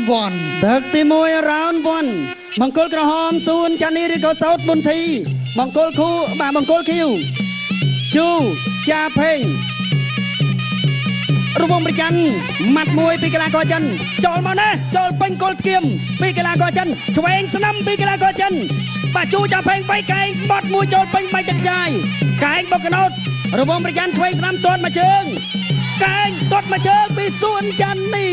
one ទឹកទី1 round 1មង្គលក្រហមសួនចានីឬក៏សោតមុនធីមង្គលខូបាទមង្គលខៀវជូចាផេងរវងប្រចាំម៉ាត់មួយពីកីឡាករចិនចូលមកណាចូលពេញគល់គៀមពីកីឡាករចិនឆ្វេងស្នឹមពីកីឡាករចិនបាទជូចាផេង3កែងបត់មួយចូលពេញ3ទឹកចាយកែងបុកកណូតរវងប្រចាំឆ្វេងស្នឹមទាត់មកជើងកែងទាត់មកជើងពីសួនចានី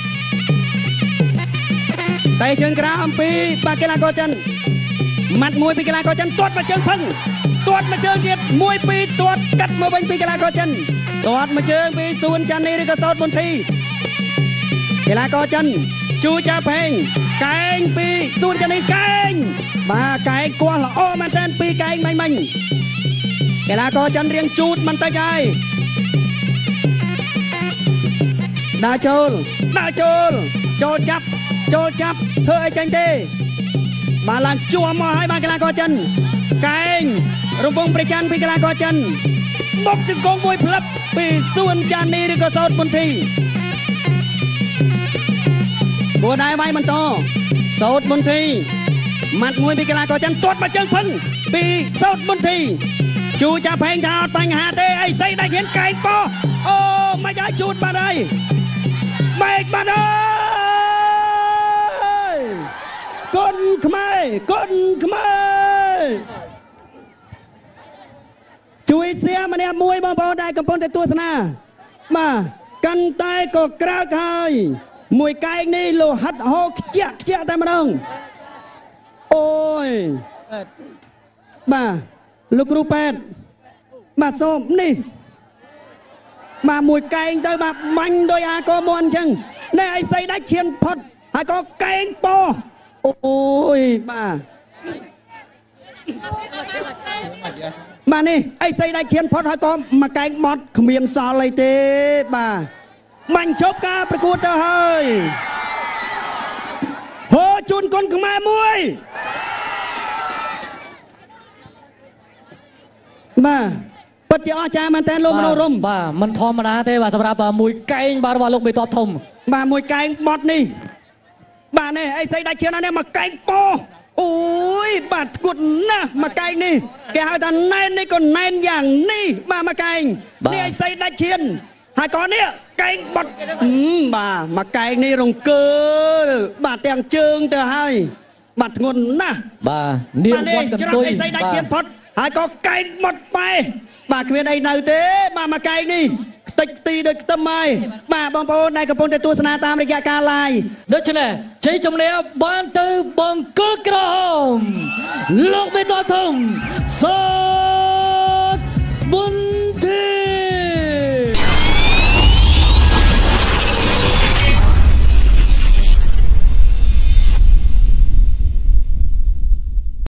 តែជើងក្រៅអំពីបាកីឡាករចិនម៉ាត់មួយពីកីឡាករចិនទាត់មកជើងផឹងទាត់មកជើងទៀត1 2ទាត់កាត់មកវិញពីកីឡាករចិនទាត់មកជើងពីសួនចានីឬក៏សោតមុនធីកីឡាករចិនជូចាផេងកែងពីសួនចានីកែងបាទកែងគោះល្អមែនតើពីកែងមិញកីឡាករចិនរៀងជូតបន្តិចហើយដើរចូលចាប់ធ្វើអីចាញ់ទេបាទឡើងជួមមកហើយបាទកីឡាករចិនកែងរវងប្រច័ណ្ឌពីកីឡាករចិនបុកជង្គង់មួយផ្លឹបពីសួនចានីឬក៏សោតមុនធីគួរដែរវាយបន្តសោតមុនធីម៉ាត់មួយពីកីឡាករចិនទាត់មកជើងផឹងពីសោតមុនធីជូចាប់ផេងថាអត់បញ្ហាទេអីស្អីដែលហ៊ានកែងប៉ោអូមិនឲ្យជូតបាត់ហើយបែកបាត់ហើយគុនខ្មែរជួយសៀម្នាក់មួយបងប្អូនដែលកំពុងតែទស្សនាបាទកាន់តែក៏ក្រើកហើយមួយកែងនេះលោហិតហូរខ្ជាក់តែម្ដងអូយបាទលោកគ្រូប៉ែតបាទសូមនេះបាទមួយកែងទៅបាទបាញ់ដោយអាកមន់អញ្ចឹងណែអីស្អីដាច់ឈានផុតហើយក៏កែងប៉ោអូយបាទនេះអីស្អីដាច់ឈានផុតហើយក៏មកកែងបត់គ្មានសល់អីទេបាទបាញ់ជប់ការប្រកួតទៅហើយហូជូនគុនខ្មែរមួយបាទពិតជាអស្ចារ្យមែនតើលោកមនោរម្យបាទមិនធម្មតាទេបាទសម្រាប់មួយកែងបាទរបស់លោកមេតបធំបាទមួយកែងបត់នេះបាទនេះអីស្អីដាច់ឈាននេះមកកែងប៉ោអូយបាទគួតណាស់មកកែងនេះគេហៅថាណែននេះក៏ណែនយ៉ាងនេះបាទមកកែងនេះអីស្អីដាច់ឈានហើយក៏នេះកែងបត់បាទមកកែងនេះរង្គើបាទទាំងជើងទៅហើយបាទធ្ងន់ណាស់បាទនាងវត្តកន្ទុយអីស្អីដាច់ឈានផុតហើយក៏កែងបត់បែបាទគ្មានអីនៅទេបាទមកកែងនេះខ្ទេចខ្ទីដូចខ្ទឹមហើយបាទបងប្អូនដែលកំពុងតែទស្សនាតាមរយៈការ live ដូច្នេះជ័យជំនះបានទៅបង្គោលក្រហមលោកមេតបធំសូ